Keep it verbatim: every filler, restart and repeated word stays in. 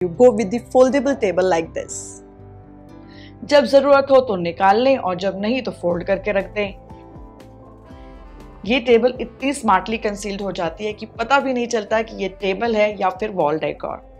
You go with the foldable table like this. जब जरूरत हो तो निकाल लें और जब नहीं तो फोल्ड करके रख दें। ये टेबल इतनी स्मार्टली कंसील्ड हो जाती है कि पता भी नहीं चलता कि ये टेबल है या फिर वॉल डेकोर।